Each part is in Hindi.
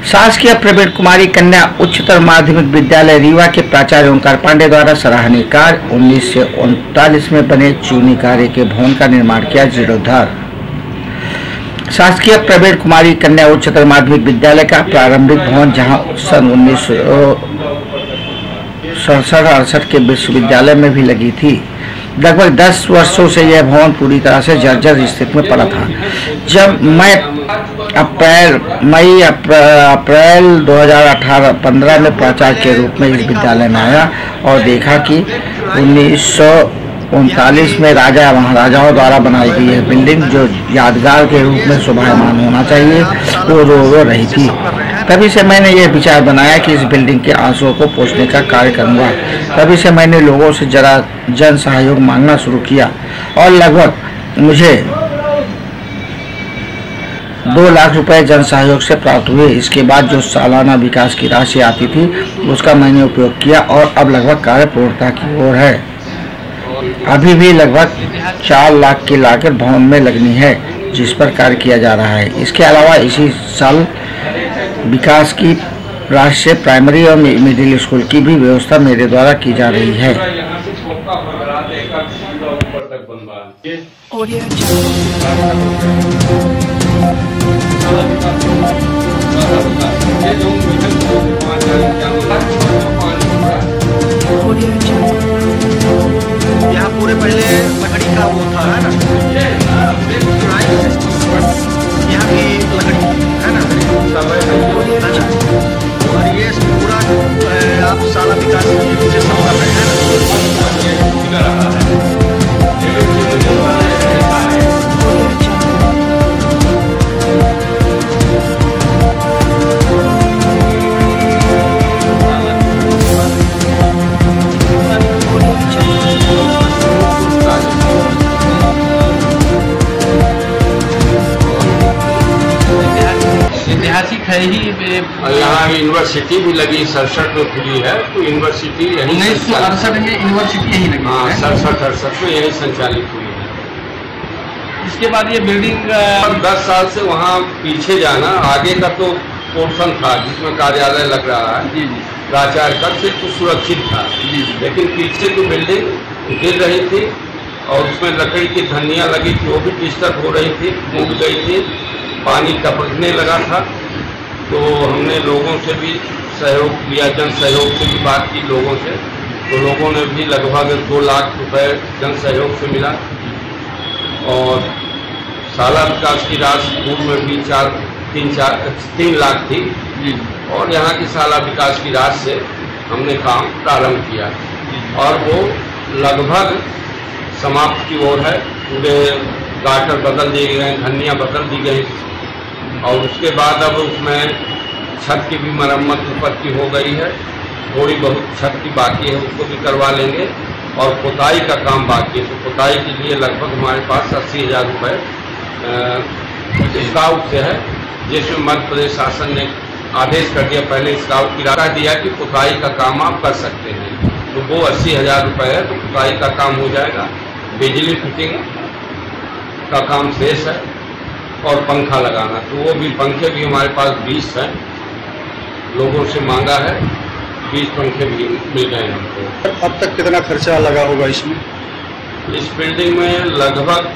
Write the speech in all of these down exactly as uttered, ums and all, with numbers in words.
शासकीय प्रवीण कुमारी कन्या उच्चतर माध्यमिक विद्यालय रीवा के प्राचार्य ओंकार पांडे द्वारा सराहनीय कार्य उन्नीस सौ उनतालीस में बने चूनी कार्य के भवन का निर्माण किया। जीर्णोद्धार। शासकीय प्रवीण कुमारी कन्या उच्चतर माध्यमिक विद्यालय का प्रारंभिक भवन, जहां सन उन्नीस सौ सड़सठ अड़सठ के विश्वविद्यालय में भी लगी थी, लगभग दस वर्षों से यह भवन पूरी तरह से जर्जर स्थिति में पड़ा था। जब मैं अप्रैल मई अप्रैल दो हज़ार अठारह पंद्रह में प्राचार्य के रूप में इस विद्यालय में आया और देखा कि उन्नीस सौ उनतालीस में राजा महाराजाओं द्वारा बनाई गई यह बिल्डिंग, जो यादगार के रूप में शोभायमान होना चाहिए, वो रो रो रही थी। तभी से मैंने यह विचार बनाया कि इस बिल्डिंग के आंसुओं को पोंछने का कार्य करूंगा। तभी से मैंने लोगों से जरा जन सहयोग मांगना शुरू किया और लगभग मुझे दो लाख रुपए जन सहयोग से प्राप्त हुए। इसके बाद जो सालाना विकास की राशि आती थी उसका मैंने उपयोग किया और अब लगभग कार्य पूर्णता की ओर है। अभी भी लगभग चार लाख की लागत भवन में लगनी है, जिस पर कार्य किया जा रहा है। इसके अलावा इसी साल विकास की राशि से प्राइमरी और मिडिल स्कूल की भी व्यवस्था मेरे द्वारा की जा रही है। यहाँ पूरे पहले लकड़ी का वो था, है ना, यहाँ की लकड़ी है ना। अच्छा, और ये पूरा आप साला विकास से सब कर रहे हैं। ऐतिहासिक है ही। यहाँ यूनिवर्सिटी भी लगी, सड़सठ में खुली है, तो यूनिवर्सिटी यही उन्नीस सौ अड़सठ में यूनिवर्सिटी यही लगी। हाँ, सड़सठ अड़सठ में यही संचालित हुई है। इसके बाद ये बिल्डिंग दस साल से वहाँ पीछे जाना, आगे का तो पोर्शन था जिसमें कार्यालय लग रहा है, जी जी, प्राचार्य का, से तो सुरक्षित था, जी जी, लेकिन पीछे तो बिल्डिंग गिर रही थी और उसमें लकड़ी की धनिया लगी थी, वो भी डिस्टर्ब हो रही थी, टूट गई थी, पानी टपकने लगा था। तो हमने लोगों से भी सहयोग लिया, जन सहयोग से भी बात की लोगों से, तो लोगों ने भी लगभग दो लाख रुपए जन सहयोग से मिला। और साला विकास की राशि पूर्व में भी चार तीन चार तीन लाख थी, और यहाँ की साला विकास की राशि से हमने काम प्रारंभ किया और वो लगभग समाप्त की ओर है। पूरे गाटर बदल दिए गए, धनिया बदल दी गई, और उसके बाद अब उसमें छत की भी मरम्मत ऊपर की हो गई है, थोड़ी बहुत छत की बाकी है, उसको भी करवा लेंगे, और पुताई का काम बाकी है। तो पुताई के लिए लगभग हमारे पास अस्सी हज़ार रुपये स्काउट से है, जिसमें मध्य प्रदेश शासन ने आदेश कर दिया, पहले स्काउट की राय दिया कि पुताई का काम आप कर सकते हैं, तो वो अस्सी हज़ार रुपये है, तो पुताई का काम हो जाएगा। बिजली फिटिंग का काम शेष है और पंखा लगाना, तो वो भी पंखे भी हमारे पास बीस हैं, लोगों से मांगा है, बीस पंखे भी मिल गए हमको। अब तक कितना खर्चा लगा होगा इसमें? इस बिल्डिंग में लगभग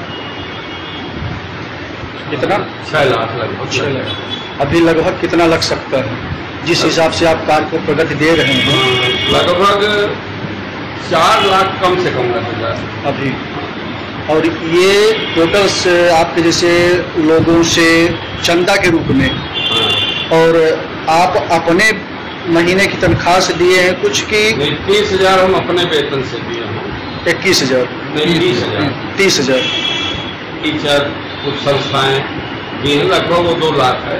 कितना? छः लाख लगभग छः लाख। अभी लगभग कितना लग सकता है जिस हिसाब से आप कार्य को प्रगति दे रहे हैं? लगभग चार लाख कम से कम लगेगा अभी। और ये टोटल से आपके जैसे लोगों से चंदा के रूप में, और आप अपने महीने की तनख्वाह से दिए हैं कुछ की? तीस हजार हम अपने वेतन से दिए हैं। इक्कीस हजार नहीं, तीस हजार तीस हजार टीचर कुछ संस्थाएं दिए हैं, लगभग वो दो लाख है।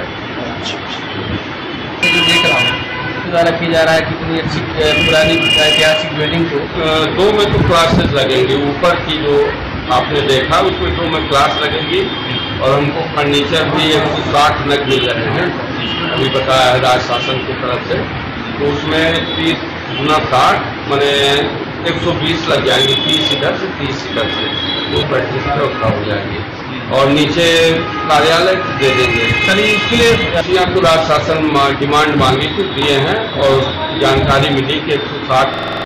जो देख रहा हूँ द्वारा की जा रहा है, कितनी अच्छी पुरानी ऐतिहासिक बिल्डिंग को। दो में तो क्लासेस लगेंगे, ऊपर की जो आपने देखा उसमें दो में क्लास लगेगी, और हमको फर्नीचर भी एक सौ साठ नग मिल रहे हैं, अभी बताया है राज्य शासन की तरफ से। तो उसमें तीस गुना साठ मैंने एक सौ बीस लग जाएंगे, तीस इधर से तीस इधर से, वो पैंतीस व्यवस्था हो जाएगी। और नीचे कार्यालय दे देंगे। चलिए इसके लिए आपको राज्य शासन डिमांड मांगी थी, दिए हैं और जानकारी मिली कि एक सौ साठ